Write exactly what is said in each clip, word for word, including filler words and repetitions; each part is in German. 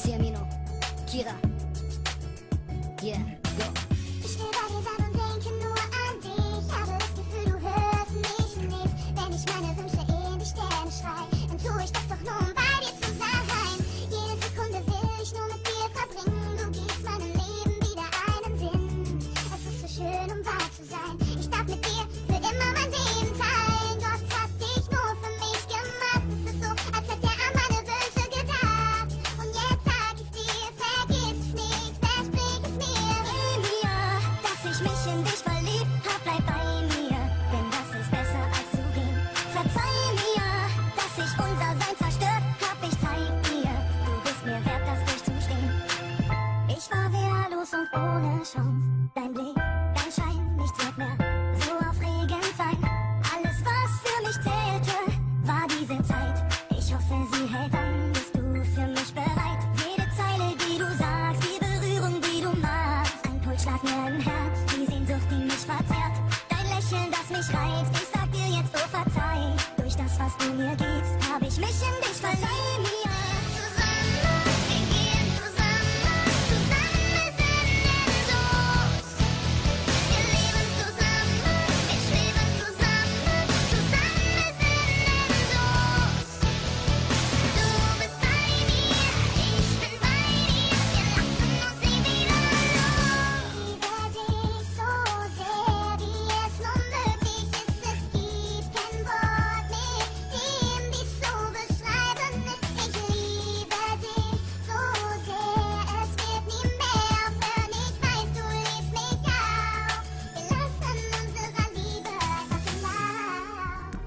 Siamino, Kira. Yeah, go. Ich will bei dir sein und denke nur an dich. Habe das Gefühl, du hörst mich nicht. Wenn ich meine Wünsche in die Sterne schrei, dann tue ich das doch nur, um bei dir zu sein. Jede Sekunde will ich nur mit dir verbringen. Du gibst meinem Leben wieder einen Sinn. Es ist so schön, um wahr zu sein. Ich darf mit dir für immer mein Leben teilen. Gott hat dich nur für mich gemacht. Es ist so, als hätte er an meine Wünsche gedacht. Und jetzt sag ich's dir, vergiss es nicht, versprich es mir. Geh mir, dass ich mich in dich verliebt hab, bleib bei mir, denn das ist besser als zu gehen. Verzeih mir, dass ich unser Sein zerstört hab, ich zeig dir, du bist mir wert, das durchzustehen. Ich war wehrlos und ohne Chance, dein Blick, dein Schein, nichts wird mehr so aufregend sein. Alles, was für mich zählte, war diese Zeit. Ich hoffe, sie hält an, bist du für mich bereit? Jede Zeile, die du sagst, die Berührung, die du magst, ein Pulsschlag mir im Herz, die Sehnsucht, die mich verzehrt. Dein Lächeln, das mich reizt, ich sag dir jetzt, oh verzeih. Durch das, was du mir gibst, hab ich mich in dich verliebt. Mir. Zusammen, wir gehen zusammen, zusammen bis endlos. Wir leben zusammen, wir schweben zusammen, zusammen bis endlos. Du bist bei mir, ich bin bei dir, wir lassen uns nie wieder los. Ich liebe dich so sehr, wie es nur möglich ist. Es gibt kein Wort, mit dem dies zu beschreiben ist. Ich liebe dich so sehr, es wird nie mehr aufhören. Ich weiß, du liebst mich auch. Wir lassen unserer Liebe einfach Raum.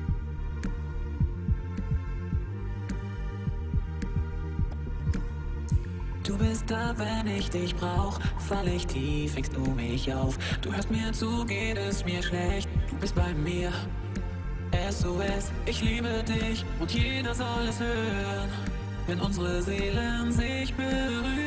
Du bist da, wenn ich dich brauch. Fall ich tief, fängst du mich auf. Du hörst mir zu, geht es mir schlecht. Du bist bei mir. S O S, ich liebe dich und jeder soll es hören. Wenn unsere Seelen sich berühren.